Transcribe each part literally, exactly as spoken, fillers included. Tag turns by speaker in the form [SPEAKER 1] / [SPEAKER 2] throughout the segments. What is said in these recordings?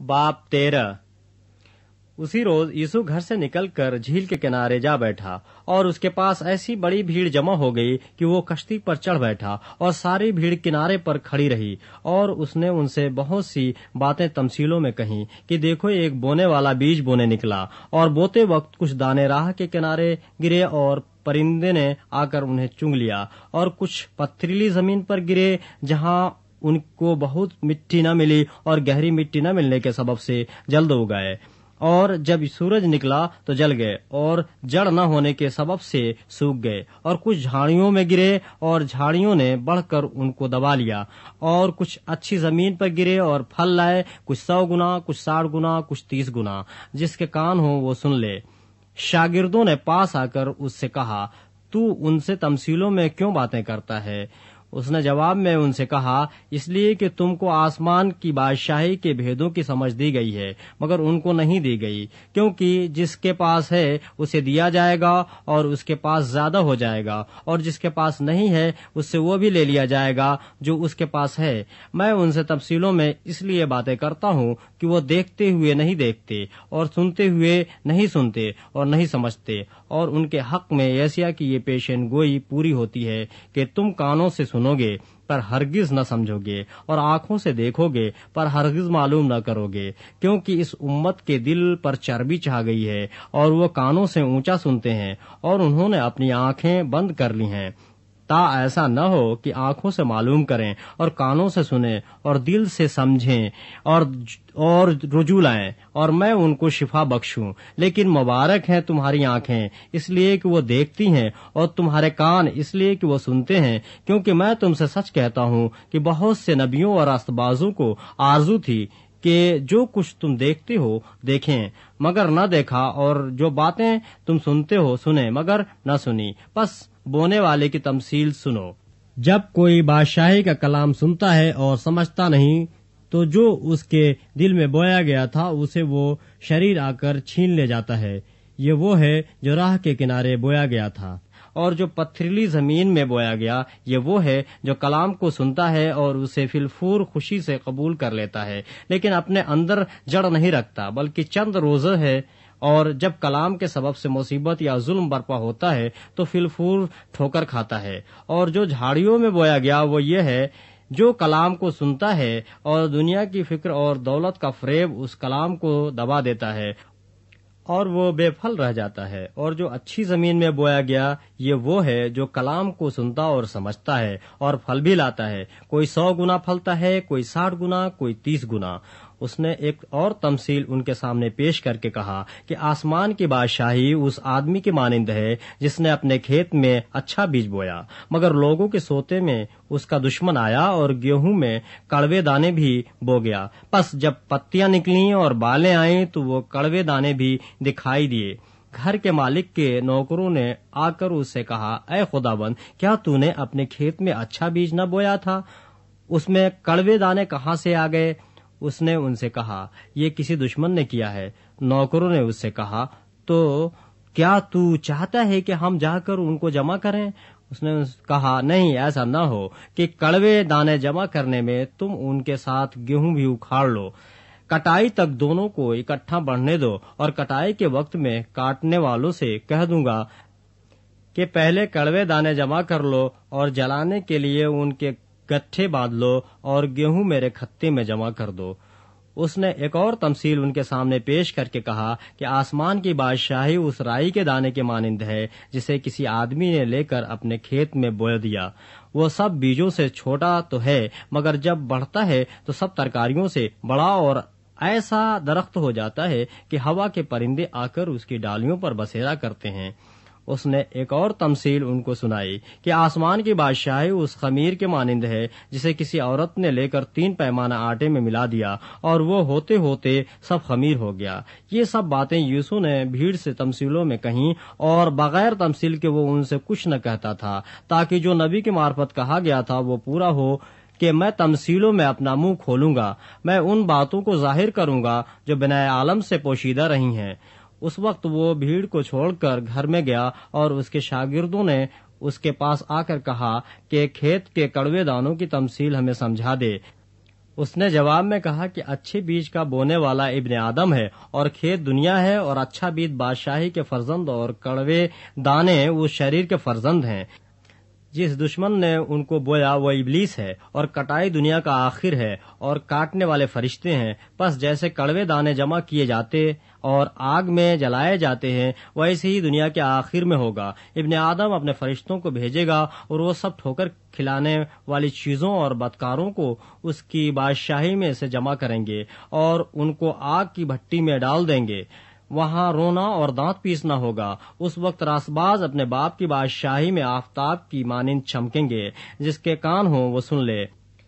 [SPEAKER 1] बाप तेरह। उसी रोज यीशु घर से निकलकर झील के किनारे जा बैठा और उसके पास ऐसी बड़ी भीड़ जमा हो गई कि वो कश्ती पर चढ़ बैठा और सारी भीड़ किनारे पर खड़ी रही। और उसने उनसे बहुत सी बातें तमसीलों में कही कि देखो, एक बोने वाला बीज बोने निकला और बोते वक्त कुछ दाने राह के किनारे गिरे और परिंदे ने आकर उन्हें चुंग लिया, और कुछ पथरीली जमीन पर गिरे जहां उनको बहुत मिट्टी न मिली और गहरी मिट्टी न मिलने के सबब से जल्द उगाए, और जब सूरज निकला तो जल गए और जड़ न होने के सबब से सूख गए। और कुछ झाड़ियों में गिरे और झाड़ियों ने बढ़कर उनको दबा लिया। और कुछ अच्छी जमीन पर गिरे और फल लाए, कुछ सौ गुना, कुछ साठ गुना, कुछ तीस गुना। जिसके कान हो वो सुन ले। शागिर्दों ने पास आकर उससे कहा, तू उनसे तमसीलों में क्यों बातें करता है? उसने जवाब में उनसे कहा, इसलिए कि तुमको आसमान की बादशाही के भेदों की समझ दी गई है, मगर उनको नहीं दी गई। क्योंकि जिसके पास है उसे दिया जाएगा और उसके पास ज्यादा हो जाएगा, और जिसके पास नहीं है उससे वो भी ले लिया जाएगा जो उसके पास है। मैं उनसे तफसीलों में इसलिए बातें करता हूँ कि वो देखते हुए नहीं देखते और सुनते हुए नहीं सुनते और नहीं समझते। और उनके हक में यशायाह की ये पेशन गोई पूरी होती है कि तुम कानों से सुनोगे पर हरगिज न समझोगे, और आंखों से देखोगे पर हरगिज मालूम न करोगे। क्योंकि इस उम्मत के दिल पर चर्बी छा गई है और वो कानों से ऊंचा सुनते हैं और उन्होंने अपनी आंखें बंद कर ली हैं, ता ऐसा न हो कि आंखों से मालूम करें और कानों से सुने और दिल से समझें और और रुजू लाएं और मैं उनको शिफा बख्शूं। लेकिन मुबारक हैं तुम्हारी आंखें इसलिए कि वो देखती हैं और तुम्हारे कान इसलिए कि वो सुनते हैं। क्योंकि मैं तुमसे सच कहता हूँ कि बहुत से नबियों और रास्तबाजों को आरजू थी कि जो कुछ तुम देखते हो देखें मगर न देखा, और जो बातें तुम सुनते हो सुने मगर न सुनी। बस बोने वाले की तमसील सुनो। जब कोई बादशाही का कलाम सुनता है और समझता नहीं, तो जो उसके दिल में बोया गया था उसे वो शरीर आकर छीन ले जाता है। ये वो है जो राह के किनारे बोया गया था। और जो पथरीली जमीन में बोया गया, ये वो है जो कलाम को सुनता है और उसे फिलफूर खुशी से कबूल कर लेता है, लेकिन अपने अंदर जड़ नहीं रखता, बल्कि चंद रोज़े है। और जब कलाम के सबब से मुसीबत या जुल्म बर्पा होता है तो फिलफूर ठोकर खाता है। और जो झाड़ियों में बोया गया वो ये है जो कलाम को सुनता है और दुनिया की फिक्र और दौलत का फरेब उस कलाम को दबा देता है और वो बेफल रह जाता है। और जो अच्छी जमीन में बोया गया, ये वो है जो कलाम को सुनता और समझता है और फल भी लाता है। कोई सौ गुना फलता है, कोई साठ गुना, कोई तीस गुना। उसने एक और तमसील उनके सामने पेश करके कहा कि आसमान की बादशाही उस आदमी के मानिंद है जिसने अपने खेत में अच्छा बीज बोया, मगर लोगों के सोते में उसका दुश्मन आया और गेहूं में कड़वे दाने भी बो गया। बस जब पत्तियां निकली और बालें आई तो वो कड़वे दाने भी दिखाई दिए। घर के मालिक के नौकरों ने आकर उससे कहा, ऐ खुदाबंद, क्या तूने अपने खेत में अच्छा बीज न बोया था? उसमें कड़वे दाने कहाँ से आ गए? उसने उनसे कहा, ये किसी दुश्मन ने किया है। नौकरों ने उससे कहा, तो क्या तू चाहता है कि हम जाकर उनको जमा करें? उसने कहा, नहीं, ऐसा न हो कि कड़वे दाने जमा करने में तुम उनके साथ गेहूं भी उखाड़ लो। कटाई तक दोनों को इकट्ठा बढ़ने दो, और कटाई के वक्त में काटने वालों से कह दूंगा कि पहले कड़वे दाने जमा कर लो और जलाने के लिए उनके गट्ठे बांध लो और गेहूं मेरे खत्ते में जमा कर दो। उसने एक और तमसील उनके सामने पेश करके कहा कि आसमान की बादशाही उस राई के दाने के मानिंद है जिसे किसी आदमी ने लेकर अपने खेत में बो दिया। वो सब बीजों से छोटा तो है, मगर जब बढ़ता है तो सब तरकारियों से बड़ा और ऐसा दरख्त हो जाता है कि हवा के परिंदे आकर उसकी डालियों पर बसेरा करते हैं। उसने एक और तमसील उनको सुनाई कि आसमान की बादशाही उस खमीर के मानिंद है जिसे किसी औरत ने लेकर तीन पैमाना आटे में मिला दिया और वो होते होते सब खमीर हो गया। ये सब बातें यीशु ने भीड़ से तमसीलों में कहीं, और बगैर तमसील के वो उनसे कुछ न कहता था, ताकि जो नबी के मार्फत कहा गया था वो पूरा हो कि मैं तमसीलों में अपना मुंह खोलूंगा, मैं उन बातों को जाहिर करूंगा जो बिना आलम से पोशीदा रही हैं। उस वक्त वो भीड़ को छोड़कर घर में गया और उसके शागिर्दों ने उसके पास आकर कहा कि खेत के कड़वे दानों की तमसील हमें समझा दे। اس نے جواب میں کہا کہ اچھے بیج کا بونے والا ابن آدم ہے اور کھیت دنیا ہے، اور اچھا بیج بادشاہی کے فرزند اور کڑوے دانے اس شریر کے فرزند ہیں۔ جس دشمن نے ان کو بویا وہ ابلیس ہے، اور کٹائی دنیا کا آخر ہے، اور کاٹنے والے فرشتے ہیں۔ پس جیسے کڑوے دانے جمع کیے جاتے اور آگ میں جلائے جاتے ہیں، ویسے ہی دنیا کے آخر میں ہوگا۔ ابن آدم اپنے فرشتوں کو بھیجے گا اور وہ سب ٹھوکر کھلانے والی چیزوں اور بدکاروں کو اس کی بادشاہی میں سے جمع کریں گے اور ان کو آگ کی بھٹی میں ڈال دیں گے۔ وہاں رونا اور دانت پیسنا ہوگا۔ اس وقت راسباز اپنے باپ کی بادشاہی میں آفتاب کی مانند چمکیں گے۔ جس کے کان ہوں وہ سن لے۔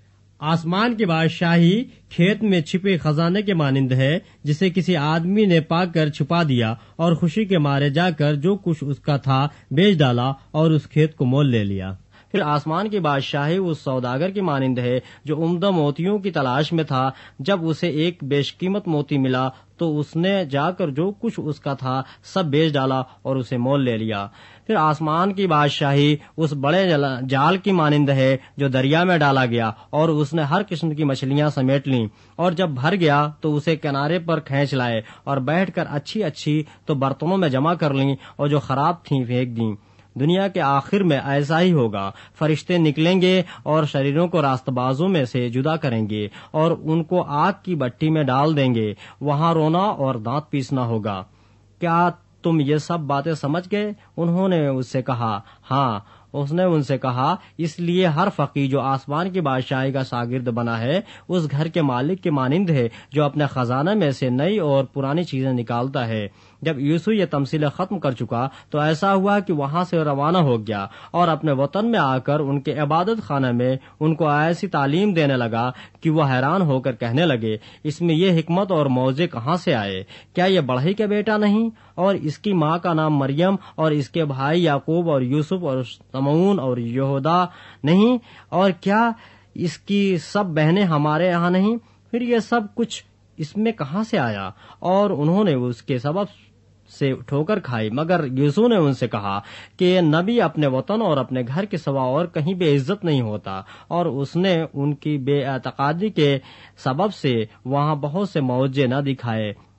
[SPEAKER 1] آسمان کی بادشاہی کھیت میں چھپے خزانے کے مانند ہے، جسے کسی آدمی نے پا کر چھپا دیا اور خوشی کے مارے جا کر جو کچھ اس کا تھا بیچ ڈالا اور اس کھیت کو مول لے لیا۔ پھر آسمان کی بادشاہی اس سوداگر کی مانند ہے جو عمدہ موتیوں کی تلاش میں تھا۔ جب اسے ایک بیش قیمت موتی ملا تو اس نے جا کر جو کچھ اس کا تھا سب بیچ ڈالا اور اسے مول لے لیا۔ پھر آسمان کی بادشاہی اس بڑے جال کی مانند ہے جو دریا میں ڈالا گیا، اور اس نے ہر قسم کی مچھلیاں سمیٹ لیں، اور جب بھر گیا تو اسے کنارے پر کھینچ لائے اور بیٹھ کر اچھی اچھی تو برتنوں میں جمع کر لیں اور جو خراب تھیں پھینک دیں۔ دنیا کے آخر میں ایسا ہی ہوگا۔ فرشتے نکلیں گے اور شریروں کو راست بازوں میں سے جدا کریں گے اور ان کو آگ کی بٹی میں ڈال دیں گے۔ وہاں رونا اور دانت پیسنا ہوگا۔ کیا تم یہ سب باتیں سمجھ گئے؟ انہوں نے اس سے کہا، ہاں۔ اس نے ان سے کہا، اس لیے ہر فقیر جو آسمان کی بادشاہی کا شاگرد بنا ہے اس گھر کے مالک کے مانند ہے جو اپنے خزانہ میں سے نئی اور پرانی چیزیں نکالتا ہے۔ جب یوسف یہ تمثیلیں ختم کر چکا تو ایسا ہوا کہ وہاں سے روانہ ہو گیا اور اپنے وطن میں آ کر ان کے عبادت خانے میں ان کو ایسی تعلیم دینے لگا کہ وہ حیران ہو کر کہنے لگے، اس میں یہ حکمت اور موعظے کہاں سے آئے؟ کیا یہ بڑھئی کا بیٹا نہیں؟ اور اس کی ماں کا نام مریم اور اس کے بھائی یعقوب اور یوسف اور سمعون اور یہودا نہیں؟ اور کیا اس کی سب بہنیں ہمارے یہاں نہیں؟ پھر یہ سب کچھ اس میں کہاں سے آیا؟ اور انہوں نے اس کے سبب سے ٹھوکر کھائی۔ مگر یوسف نے ان سے کہا کہ نبی اپنے وطن اور اپنے گھر کے سوا اور کہیں بے عزت نہیں ہوتا، اور اس نے ان کی بے اعتقادی کے سبب سے وہاں بہت سے معجزے نہ دکھائے۔